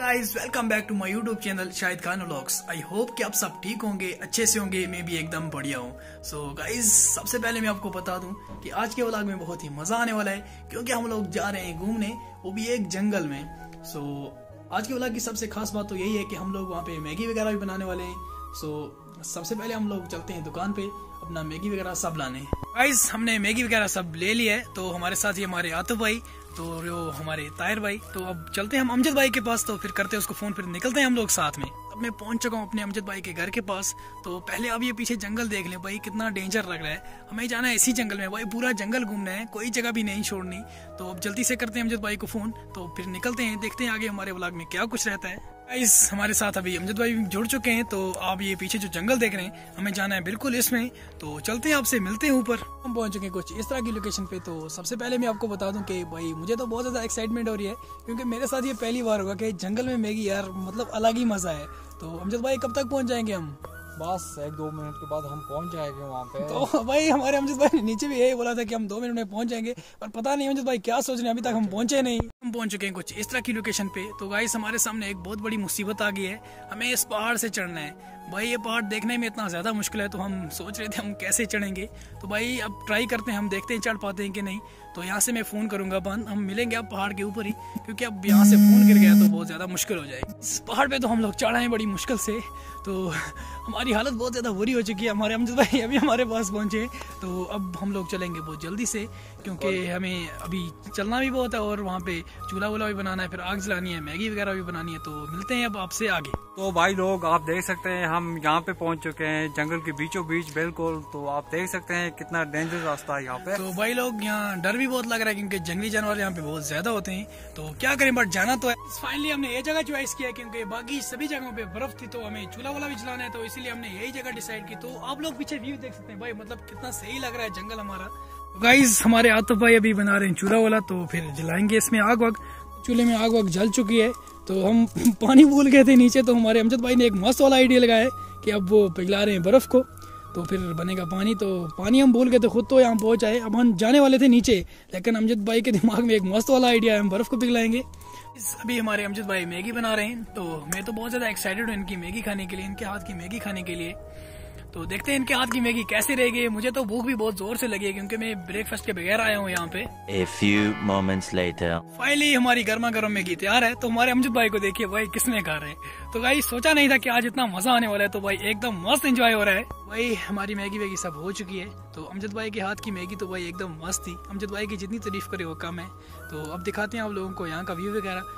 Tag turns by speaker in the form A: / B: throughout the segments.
A: Guys welcome back to my YouTube channel Shahid Khan vlogs. I hope कि आप सब ठीक होंगे, अच्छे से होंगे। मैं भी एकदम बढ़िया हूँ। सो गाइस सबसे पहले मैं आपको बता दूं कि आज के व्लॉग में बहुत ही मजा आने वाला है क्योंकि हम लोग जा रहे हैं घूमने, वो भी एक जंगल में। सो आज के व्लॉग की सबसे खास बात तो यही है कि हम लोग वहाँ पे मैगी वगैरह भी बनाने वाले हैं। सो सबसे पहले हम लोग चलते हैं दुकान पे अपना मैगी वगैरह सब लाने। गाइस हमने मैगी वगैरह सब ले लिया है, तो हमारे साथ ही हमारे आतिफ भाई, तो जो हमारे ताहिर भाई। तो अब चलते हैं हम अमजद भाई के पास, तो फिर करते हैं उसको फोन, फिर निकलते हैं हम लोग साथ में। अब मैं पहुंच चुका हूँ अपने अमजद भाई के घर के पास। तो पहले अब ये पीछे जंगल देख लें भाई, कितना डेंजर लग रहा है। हमें जाना है इसी जंगल में भाई, पूरा जंगल घूमना है, कोई जगह भी नहीं छोड़नी। तो अब जल्दी से करते हैं अमजद भाई को फोन, तो फिर निकलते हैं, देखते हैं आगे हमारे व्लॉग में क्या कुछ रहता है। गाइस हमारे साथ अभी अमजद भाई जुड़ चुके हैं। तो आप ये पीछे जो जंगल देख रहे हैं, हमें जाना है बिल्कुल इसमें। तो चलते हैं, आपसे मिलते हैं ऊपर। हम पहुंच चुके हैं कुछ इस तरह की लोकेशन पे। तो सबसे पहले मैं आपको बता दूं कि भाई मुझे तो बहुत ज्यादा एक्साइटमेंट हो रही है क्योंकि मेरे साथ ये पहली बार होगा कि जंगल में मैगी, यार मतलब अलग ही मजा है। तो अमजद भाई कब तक पहुंच जाएंगे हम?
B: बस 1-2 मिनट के बाद हम पहुंच जाएंगे वहाँ पे।
A: तो भाई हमारे अमजद भाई ने नीचे भी यही बोला था कि हम 2 मिनट में पहुंच जाएंगे, पर पता नहीं अमजद भाई क्या सोच रहे हैं, अभी तक हम पहुंचे नहीं। हम पहुंच चुके हैं कुछ इस तरह की लोकेशन पे। तो गाइस हमारे सामने एक बहुत बड़ी मुसीबत आ गई है, हमें इस पहाड़ से चढ़ना है। भाई ये पहाड़ देखने में इतना ज्यादा मुश्किल है, तो हम सोच रहे थे हम कैसे चढ़ेंगे। तो भाई अब ट्राई करते हैं, हम देखते हैं चढ़ पाते हैं कि नहीं। तो यहाँ से मैं फोन करूंगा बंद, हम मिलेंगे अब पहाड़ के ऊपर ही, क्योंकि अब यहाँ से फोन गिर गया तो बहुत ज्यादा मुश्किल हो जाएगी। इस पहाड़ पे तो हम लोग चढ़े हैं बड़ी मुश्किल से, तो हमारी हालत बहुत ज्यादा बुरी हो चुकी है। हमारे अमजद भाई अभी हमारे पास पहुंचे, तो अब हम लोग चलेंगे बहुत जल्दी से, क्योंकि हमें अभी चलना भी बहुत है और वहाँ पे चूल्हा वूल्हा भी बनाना है, फिर आग जलानी है, मैगी वगैरह भी बनानी है। तो मिलते हैं अब आपसे आगे।
B: तो भाई लोग आप देख सकते हैं हम यहाँ पे पहुंच चुके हैं जंगल के बीचों बीच बिल्कुल। तो आप देख सकते हैं कितना डेंजर रास्ता है यहाँ पे।
A: तो भाई लोग यहाँ डर भी बहुत लग रहा है क्योंकि जंगली जानवर यहाँ पे बहुत ज्यादा होते हैं। तो क्या करें, बट जाना तो है। फाइनली हमने ये जगह चॉइस किया क्योंकि बाकी सभी जगहों पे बर्फ थी, तो हमें चूल्हा वाला भी जलाना है, तो इसीलिए हमने यही जगह डिसाइड की। तो आप लोग पीछे व्यू देख सकते हैं भाई, मतलब कितना सही लग रहा है जंगल हमारा। गाइस हमारे आतिफ भाई अभी बना रहे हैं चूल्हा वाला, तो फिर जलाएंगे इसमें आग वाग। चूल्हे में आग वाग जल चुकी है, तो हम पानी भूल गए थे नीचे, तो हमारे अमजद भाई ने एक मस्त वाला आइडिया लगाया कि अब वो पिघला रहे हैं बर्फ को, तो फिर बनेगा पानी। तो पानी हम भूल गए थे, खुद तो यहाँ पहुंच आए। अब हम जाने वाले थे नीचे, लेकिन अमजद भाई के दिमाग में एक मस्त वाला आइडिया है, हम बर्फ को पिघलाएंगे। अभी हमारे अमजद भाई मैगी बना रहे हैं, तो मैं तो बहुत ज्यादा एक्साइटेड हूँ इनकी मैगी खाने के लिए, इनके हाथ की मैगी खाने के लिए। तो देखते हैं इनके हाथ की मैगी कैसी रहेगी। मुझे तो भूख भी बहुत जोर से लगी है क्योंकि मैं ब्रेकफास्ट के बगैर आया हूँ यहाँ पे।
C: A few moments later.
A: Finally हमारी गर्मा गर्म मैगी तैयार है। तो हमारे अमजद भाई को देखिए भाई किसमें खा रहे हैं। तो भाई सोचा नहीं था कि आज इतना मजा आने वाला है, तो भाई एकदम मस्त एंजॉय हो रहा है। भाई हमारी मैगी वैगी सब हो चुकी है। तो अमजद भाई के हाथ की मैगी तो भाई एकदम मस्त थी। अमजद भाई की जितनी तारीफ करे वो कम है। तो अब दिखाते हैं आप लोगों को यहाँ का व्यू वगैरह।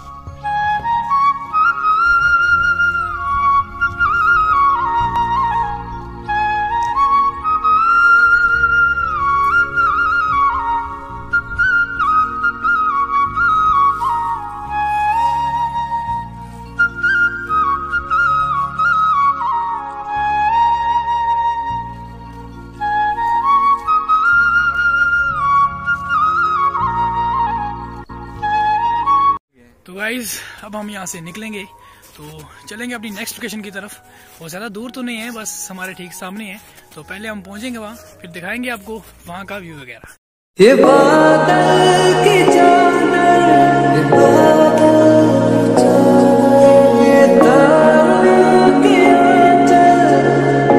A: तो गाइज अब हम यहाँ से निकलेंगे, तो चलेंगे अपनी नेक्स्ट लोकेशन की तरफ। वो ज़्यादा दूर तो नहीं है, बस हमारे ठीक सामने है। तो पहले हम पहुँचेंगे वहाँ, फिर दिखाएंगे आपको वहाँ का व्यू वगैरह।
D: ये बादल की चादर, ये बादल की चादर, ये तारों के आंचल,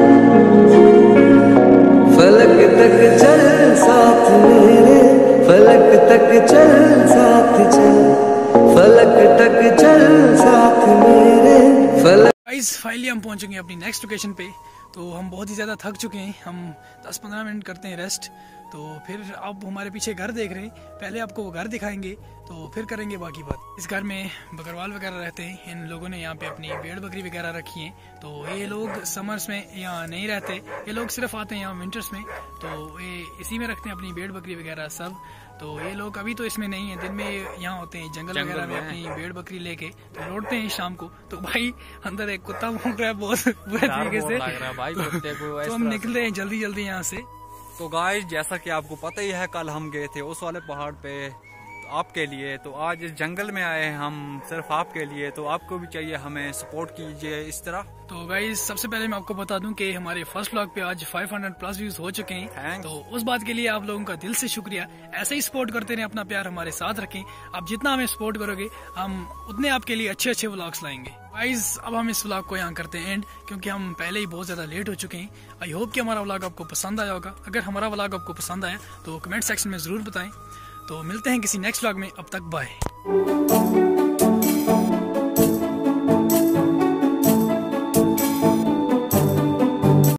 D: फलक तक चल साथ मेरे, फलक तक चल साथ चल, फलक तक चल साथ मेरे, फलक।
A: गाइस फाइनली हम पहुंचेंगे अपनी नेक्स्ट लोकेशन पे। तो हम बहुत ही ज़्यादा थक चुके हैं, हम 10-15 मिनट करते हैं रेस्ट। तो फिर अब हमारे पीछे घर देख रहे हैं, पहले आपको वो घर दिखाएंगे, तो फिर करेंगे बाकी बात। इस घर में बकरवाल वगैरह रहते हैं, इन लोगों ने यहाँ पे अपनी भेड़ बकरी वगैरह रखी है। तो ये लोग समर्स में यहाँ नहीं रहते, ये लोग सिर्फ आते हैं यहाँ विंटर्स में, तो ये इसी में रखते हैं अपनी भेड़ बकरी वगैरह सब। तो ये लोग अभी तो इसमें नहीं है, दिन में यहाँ होते हैं जंगल वगैरह में अपनी भेड़ बकरी लेके, तो लौटते हैं शाम को। तो भाई अंदर एक कुत्ता भौंक रहा है बहुत बुरे तरीके से, तो हम निकले हैं जल्दी जल्दी यहाँ से।
B: तो गाइस जैसा कि आपको पता ही है, कल हम गए थे उस वाले पहाड़ पे, आपके लिए। तो आज इस जंगल में आए हैं हम सिर्फ आपके लिए, तो आपको भी चाहिए हमें सपोर्ट कीजिए इस तरह।
A: तो गाइस सबसे पहले मैं आपको बता दूं कि हमारे फर्स्ट व्लॉग पे आज 500 प्लस व्यूज हो चुके हैं। तो उस बात के लिए आप लोगों का दिल से शुक्रिया। ऐसे ही सपोर्ट करते रहें, अपना प्यार हमारे साथ रखें। आप जितना हमें सपोर्ट करोगे हम उतने आपके लिए अच्छे अच्छे व्लॉग्स लाएंगे। गाइस अब हम इस व्लॉग को यहाँ करते हैं एंड, क्योंकि हम पहले ही बहुत ज्यादा लेट हो चुके हैं। आई होप कि हमारा व्लॉग आपको पसंद आया होगा। अगर हमारा व्लॉग आपको पसंद आया तो कमेंट सेक्शन में जरूर बताएं। तो मिलते हैं किसी नेक्स्ट व्लॉग में, अब तक बाय।